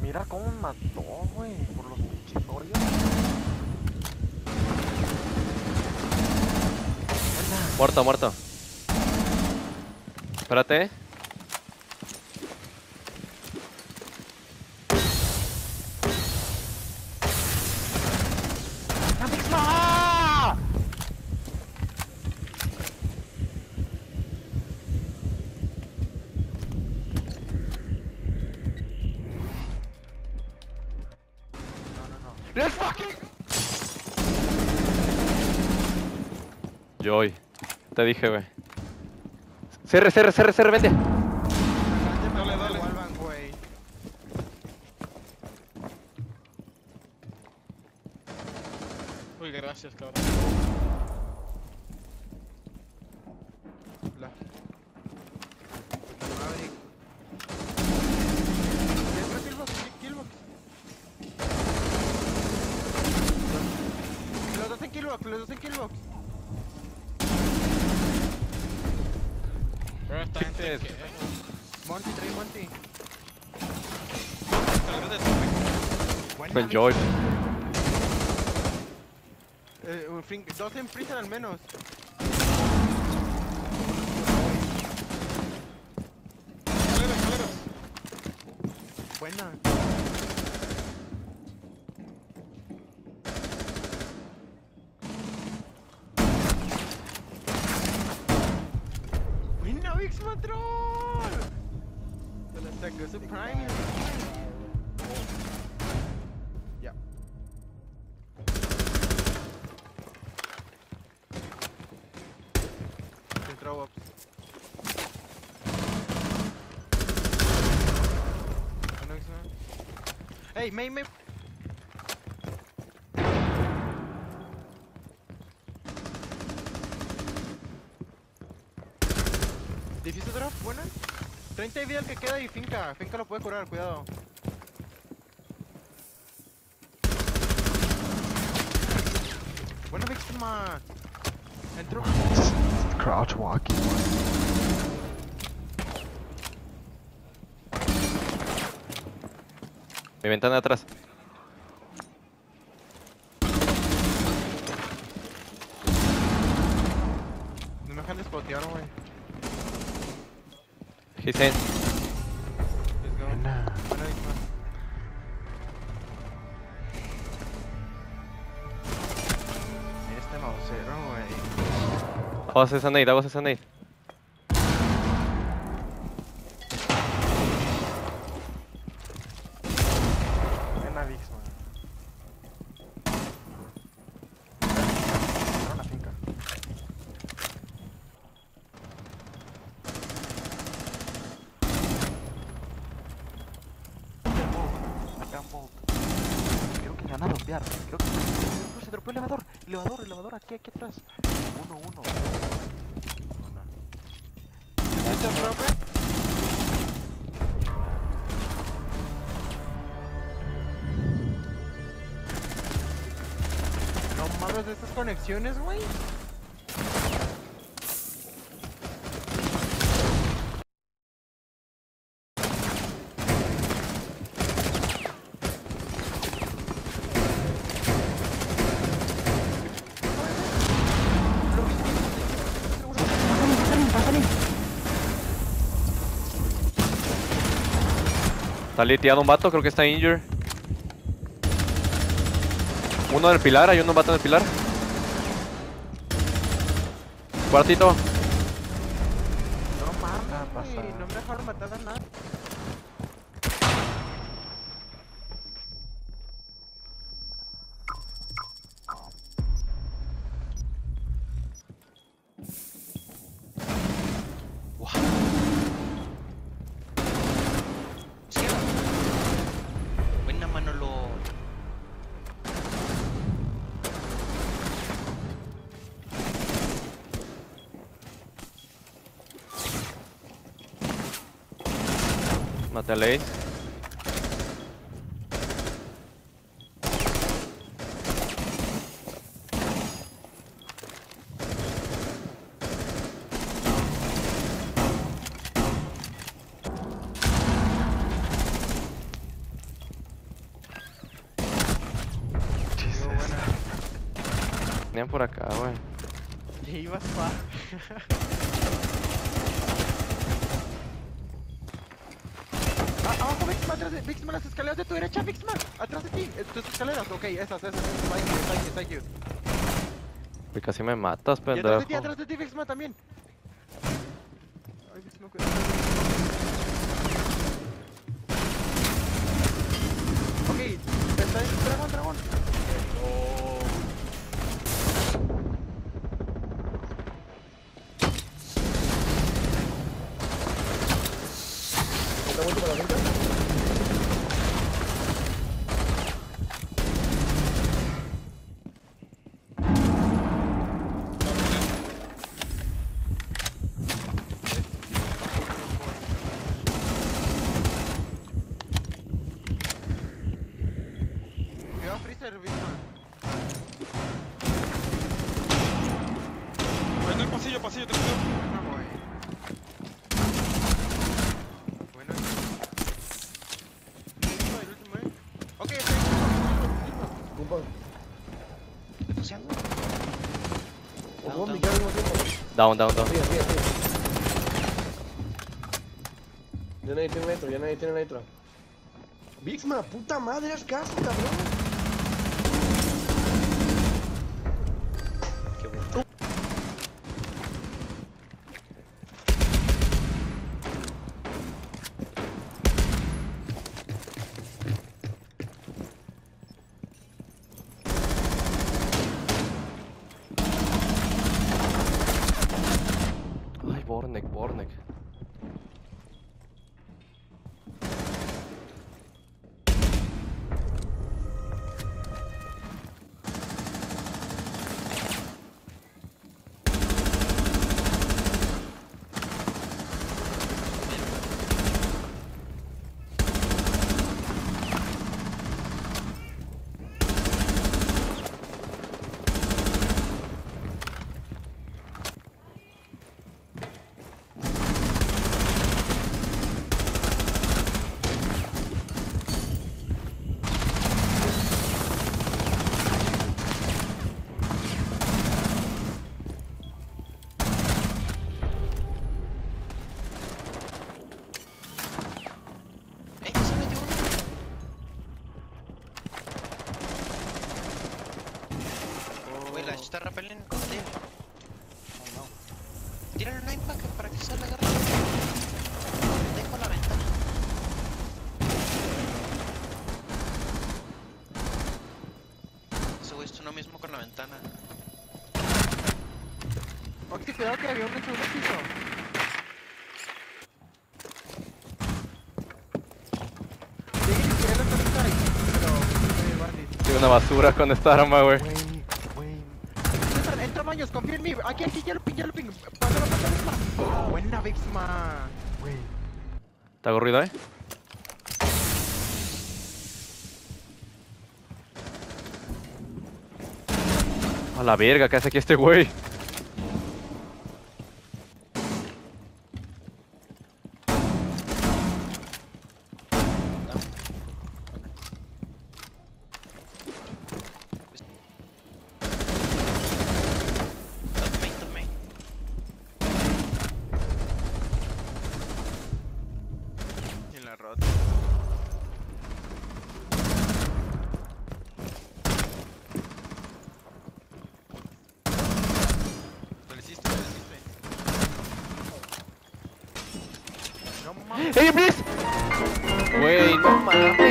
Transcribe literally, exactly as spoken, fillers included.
Mira cómo me mató, güey, por los pinches Oreos. Muerto, muerto. Espérate. ¡La misma! No, no, no. ¡Let's fucking! Joy. Te dije, güey. Cierre, cierre, cierre, cierre, vente. Dale, dale. Vuelvan, güey. Uy, gracias, cabrón. La... Maverick. ¿Qué killbox? ¿Qué killbox? Los dos en killbox, los dos en killbox. Pero esta gente Sí, que... Monty, trae Monty. Tal vez de tope. Fue el Joy. Eh, un fin- dos en freezer al menos. Escaleras, escaleras. Buena. ¡Buena, Vix Matrol! Se la sacó su prime. Ya. Entró up. Bueno, Vix, ¿no? ¡Ey, May, May! Difícil drop, buena. treinta de vida el que queda y finca. Finca lo puede curar, cuidado. Buena víctima. Entró. Crouch walking. Mi ventana de atrás. No me dejan de spotear, güey. He's in. Let's go. Buena. Buena víctima. Mira este mausero, güey. Vamos a hacer esa nade, vamos a hacer esa nade. Buena víctima. Entraron a la finca. Acá, Bolt. Creo que me van a rompear. Creo que no, se dropeó el elevador. Elevador, elevador, aquí, aquí atrás. Uno, uno. ¿Viste el profe? No mames de estas conexiones, güey. Está liteado un vato, creo que está injured. Uno en el pilar, hay uno vato en el pilar. Cuartito. No mames, Ah, güey. pasa. No me dejaron matar a nadie. Buena, Manolo. Maté a Lace. tienen por acá, güey. Y ibas pa. Ah, abajo, Vixman, atrás de Vixman, las escaleras de tu derecha, Vixman, atrás de ti, eh, tus escaleras, ok, esas, esas, esas, thank you, thank you, thank you. Güey, casi me matas, Y atrás de ti, pendejo. atrás de ti, Vixman también. Ay, Vixman, cuidado. Ok, está ahí, dragón, dragón. ¿Está muerto para la venta? Cuidado, Freezer, Vixman. En el pasillo, pasillo, te cuidado. No, güey. Bueno. El último, el último, eh. Ok, está ahí. Compa. ¿Qué estás haciendo? ¿O puedo picar al mismo tiempo? Down, down, down. Arriba, arriba, arriba. Ya nadie tiene nitro, ya nadie tiene nitro. Vixma, puta madre, haz caso, cabrón. Qué bueno. Ay, Bornek, Bornek. ¡Eh, se metió uno! Güey, la está repelen con él. No, Tírale una impact para que se la agarre. Dejo la ventana. Ese güey está uno mismo con la ventana. Oxy, cuidado que había un segundo piso. Llegué y tiré la torreta ahí, pero... eh, bandit. Soy una basura con esta arma, güey. Güey, güey. Entra, entra Maños, confía en mí. Aquí, aquí, ya lo ping, ya lo ping. Pásalo, pásalo, pásalo. Buena, Vixma. Güey. ¿Te hago ruido, eh? A la verga, ¿qué hace aquí este güey? Top main, top main. En la rota. Lo hiciste, lo hiciste. No mames. ¡Ey, please! Güey, no mames.